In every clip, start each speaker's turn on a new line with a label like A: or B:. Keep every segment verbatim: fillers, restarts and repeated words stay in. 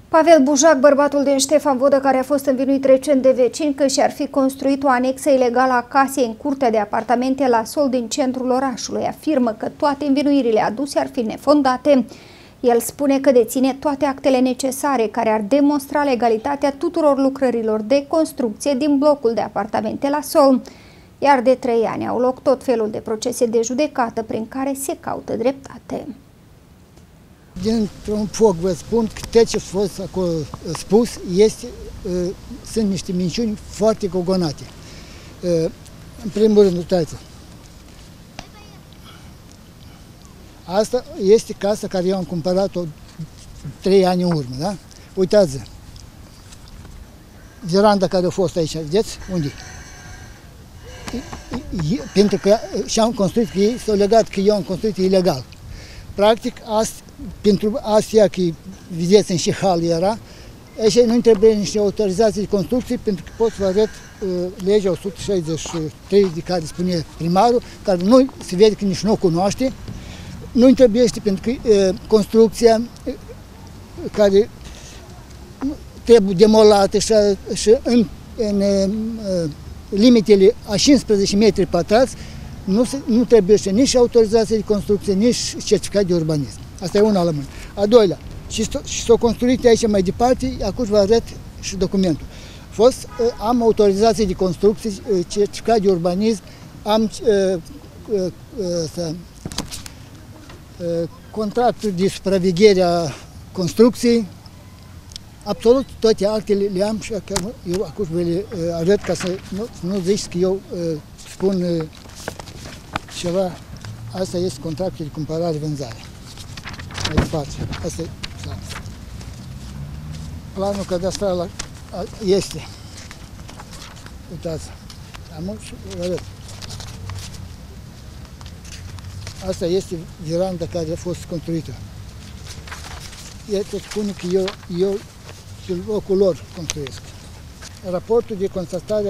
A: Pavel Bujac, bărbatul din Ștefan Vodă, care a fost învinuit recent de vecini că și-ar fi construit o anexă ilegală a casei în curtea de apartamente la sol din centrul orașului, afirmă că toate învinuirile aduse ar fi nefondate. El spune că deține toate actele necesare care ar demonstra legalitatea tuturor lucrărilor de construcție din blocul de apartamente la sol. Iar de trei ani au loc tot felul de procese de judecată prin care se caută dreptate.
B: Dintr-un foc vă spun că tot ce a fost acolo spus este, uh, sunt niște minciuni foarte gogonate. Uh, în primul rând, uitați, asta este casa care eu am cumpărat-o trei ani în urmă, da? Uitați, veranda care a fost aici, vedeți? Unde? Pentru că și-am construit, că ei s-au legat că eu am construit ilegal. Practic, asta, pentru astea că, vedeți, în și hal era, așa nu trebuie niște autorizații de construcție, pentru că pot să vă arăt uh, legea o sută șaizeci și trei de care spune primarul, care nu se vede că nici nu o cunoaște, nu trebuie, pentru că uh, construcția uh, care trebuie demolată și, și în, în uh, limitele a cincisprezece metri pătrați, Nu, se, nu trebuie nici autorizație de construcție, nici certificat de urbanism. Asta e una la mână. A doilea, și s-a construit aici mai departe, acum vă arăt și documentul. Fost, am autorizație de construcție, certificat de urbanism, am uh, uh, uh, uh, contractul de supraveghere a construcției, absolut toate actele le am și eu acum vă le arăt ca să nu, nu zici că eu uh, spun uh, ceva. Asta este contractul de cumpărare-vânzare. Mai departe. Asta e planul cadastral este. Uitați. Am și vă arăt. Asta este veranda care a fost construită. El tot spune că eu, eu pe locul lor construiesc. Raportul de constatare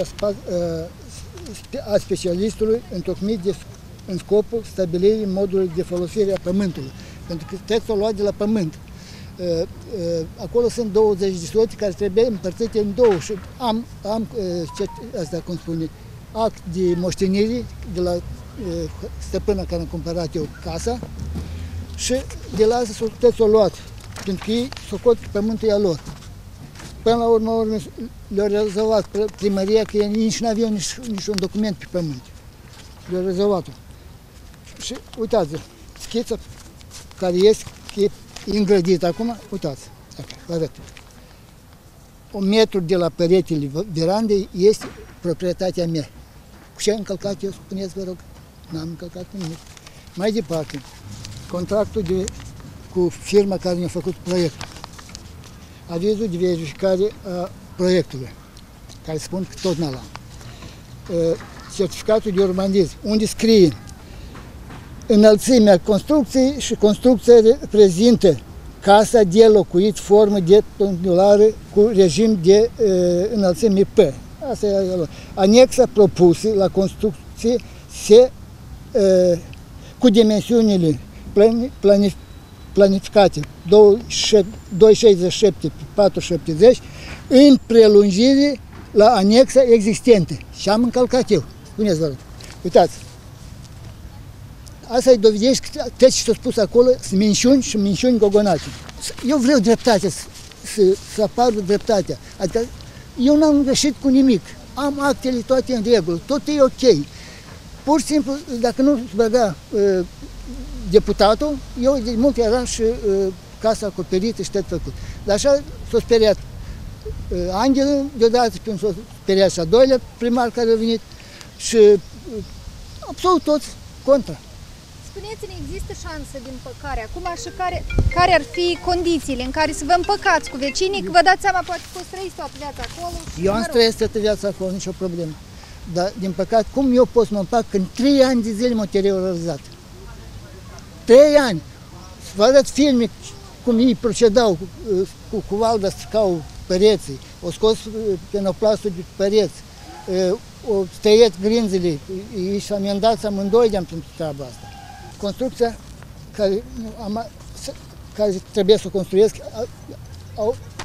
B: a specialistului întocmit de în scopul stabilirii modului de folosire a pământului. Pentru că textul luat de la pământ. Acolo sunt douăzeci de soți care trebuie împărțite în două și am, am asta cum spune, act de moștenire de la stăpâna care am cumpărat eu casa și de la asta textul luat, pentru că ei socot că pământul e a lor. Până la urmă, urmă le-au rezolvat primăria că ei nici nu aveau nici, nici un document pe pământ. Le-au rezolvat-o. Și uitați, schița care este, că e îngrădită acum, uitați, vă arăt. Un metru de la peretele verandei este proprietatea mea. Cu ce am încălcat eu, spuneți, vă rog? N-am încălcat nimic. Mai departe, contractul de, cu firma care ne-a făcut proiectul. Avizul de verificare a proiectului, care spun că tot n-am. Certificatul de urbanism, unde scrie înălțimea construcției și construcția reprezintă casa de locuit, formă de pendulară cu regim de uh, înălțime P. Asta e anexa propusă la construcție se, uh, cu dimensiunile plani, plani, planificate două virgulă șaizeci și șapte pe patru virgulă șaptezeci în prelungire la anexa existentă. Și am încălcat eu. Spuneți, vă rog. Uitați. Asta îi dovedește că tot ce s-a spus acolo sunt minciuni și minciuni gogonate. Eu vreau dreptate, să, să, să apară dreptatea. Adică eu n-am greșit cu nimic. Am actele toate în regulă, tot e ok. Pur și simplu, dacă nu băga uh, deputatul, eu de mult era și uh, casa acoperită și tot făcut. Dar așa s-a speriat uh, Angelul, deodată când s-a speriat și a doilea primar care a venit și uh, absolut toți contra.
A: Spuneți-ne, există șansă de împăcare acum și care, care ar fi condițiile în care să vă împăcați cu vecinii, că vă dați seama, poate că fost trăiți toată viața acolo. Și,
B: eu am trăit toată viața acolo, nicio problemă. Dar, din păcat, cum eu pot să mă împac când trei ani de zile m-au terorizat? Trei ani! Să vă arăt filme cum ei procedau, cu, cu cuvalda stricau pereții, o scos penoplastul de pereți, o stăiet grinzele, ei și amendați amândoi de-am pentru treaba asta. Construcția care, am, care trebuie să o construiesc, au,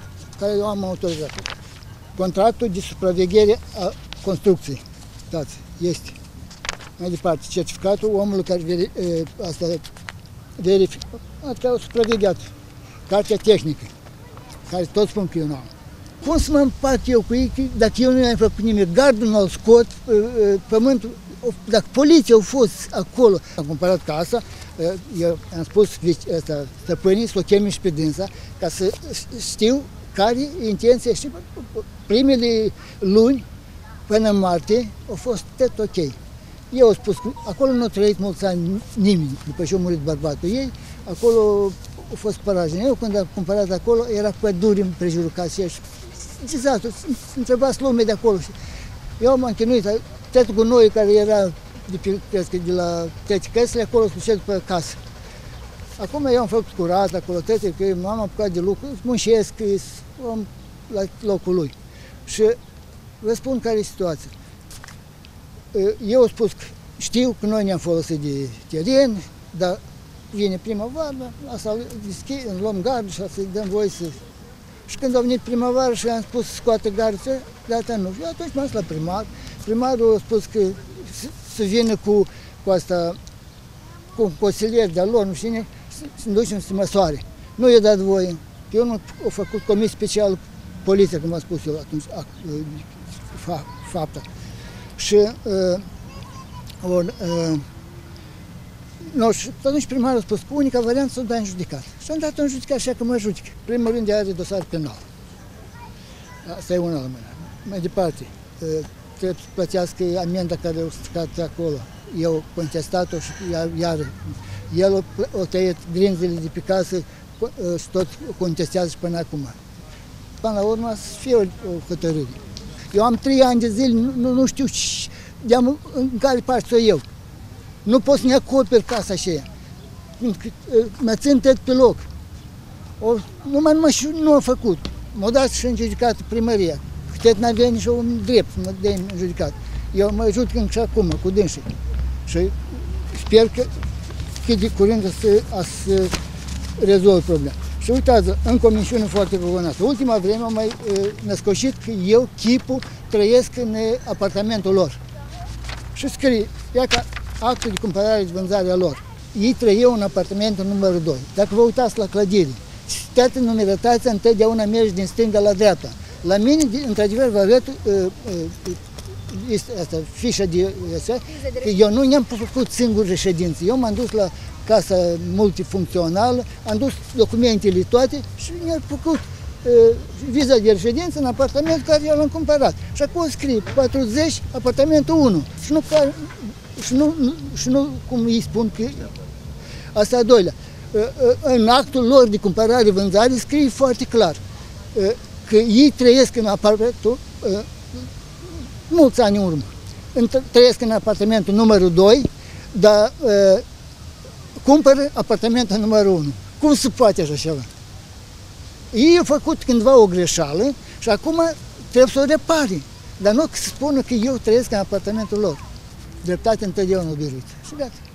B: care eu am autorizat. Contractul de supraveghere a construcției. Dați, este. Mai departe, certificatul omului care veri, e, asta verifică, asta au supravegheat. Cartea tehnică, care tot spun că eu nu am. Cum să mă împart eu cu ei dacă eu nu i-am făcut nimic? Gardul nu-l scot, pământul, dacă poliția au fost acolo. Am cumpărat casa, eu am spus ăsta, stăpânii să o cheme și pe dânsa, ca să știu care e intenția. Și primele luni până în martie au fost tot ok. Eu am spus că acolo nu a trăit mulți ani nimeni, după ce a murit bărbatul ei, acolo a fost parajă. Eu când am cumpărat acolo, era păduri împrejurul casei și dezastru, întrebați lumea de acolo. Eu m-am chinuit, totul cu noi care era de, pe, crezi, de la toate căsile, acolo sfârșit după casă. Acum eu am făcut curat acolo, toate, că m-am apucat de lucru, muncesc, am la locul lui. Și vă spun care e situația. Eu am spus că știu că noi ne-am folosit de teren, dar vine primăvară, asta deschid, luăm gardul și să-i dăm voie să... Și când a venit primăvară și am spus să scoată gardul, data nu. Și atunci m-am dus la primar. Primarul a spus că să vină cu, cu asta, cu un consilier de-al lor, nu știu cine, să ne ducem să măsoare. Nu i-a dat voie. Eu nu am făcut comisie specială poliție, cum am spus eu atunci, fapta. Și uh, or, uh, no, și atunci primarul a spus că unica variantă să o dai în judecat. Și am dat în judecat așa că mă judic. Primul rând are dosar penal. Asta e una la mână. Mai departe, uh, trebuie să plătească amenda care au stricat acolo. Eu contestat-o și iar, iar el o tăiet grinzele de pe casă uh, și tot contestează și până acum. Până la urmă să fie o, o hotărâre. Eu am trei ani de zile, nu, nu, nu știu de în care parte să o iau. Nu pot să ne acoperi casa aceea. Mă țin tot pe loc. O, numai, numai și nu am făcut. M-au dat și în judecat primăria. Cât n-avea nici un drept să mă dea în judecat. Eu mă judic încă și acum, cu dânsii. Și sper că cât de curând să, să rezolv problema. Și uitați, încă o mențiune foarte povănată. Ultima vreme am mai uh, născoșit că eu, chipul, trăiesc în uh, apartamentul lor. Și scrie, ia ca actul de cumpărare și vânzare a lor. Ei trăiau în apartamentul numărul doi. Dacă vă uitați la clădire, toată numeratația întotdeauna merge din stânga la dreapta. La mine, într-adevăr, vă arăt uh, uh, este asta, fișa de asta, că eu nu ne-am făcut singur reședință. Eu m-am dus la casa multifuncțională, am dus documentele toate și mi-am făcut uh, viza de reședință în apartament care eu l-am cumpărat. Și acolo scrie patruzeci, apartamentul unu. Și nu, și nu, și nu cum îi spun că asta a doilea. Uh, uh, în actul lor de cumpărare-vânzare scrie foarte clar uh, că ei trăiesc în apartamentul uh, mulți ani în urmă. Trăiesc în apartamentul numărul doi, dar uh, cumpără apartamentul numărul unu. Cum se poate așa ceva? Ei au făcut cândva o greșeală și acum trebuie să o repare. Dar nu să spună că eu trăiesc în apartamentul lor. Dreptate întotdeauna o biruit. Și gata.